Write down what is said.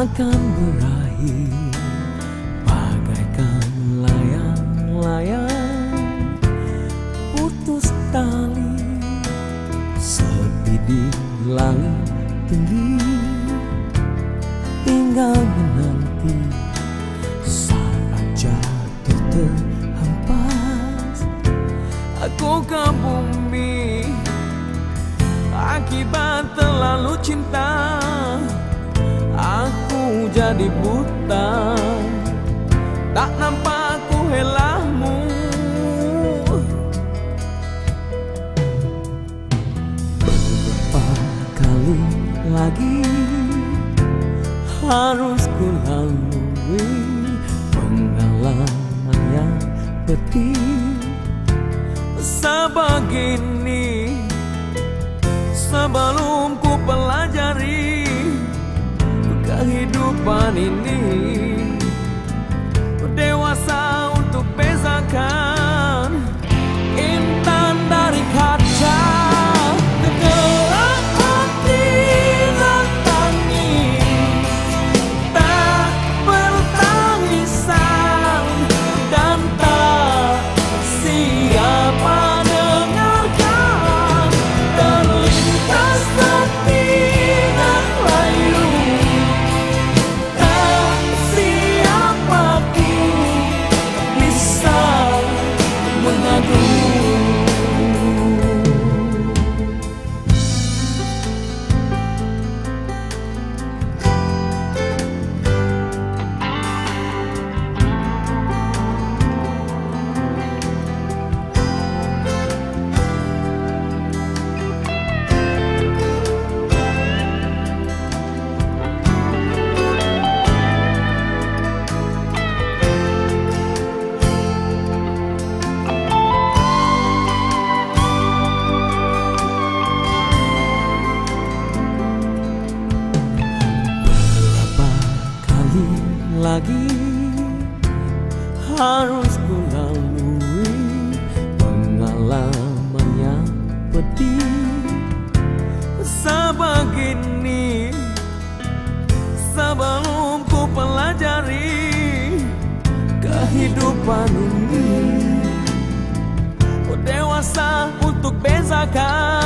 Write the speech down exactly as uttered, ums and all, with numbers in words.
akan berakhir bagaikan layang-layang putus tali, sepi di langit tinggi, tinggal menanti saat jatuh terhempas aku ke bumi akibat terlalu cinta. Aku jadi buta, tak nampak ku helahmu. Berapa kali lagi harus ku lalui pengalaman yang pedih sebegini sebelum ku pelajari kehidupan ini, dewasa untuk bezakan intan dari kaca. Kegelap hati dan tangis, tak bertangisan dan tak siapa dengarkan. Terlintas setindak layu, lagi harus ku lalui pengalaman yang pedih sebegini sebelum ku pelajari kehidupan ini, dewasa untuk bezakan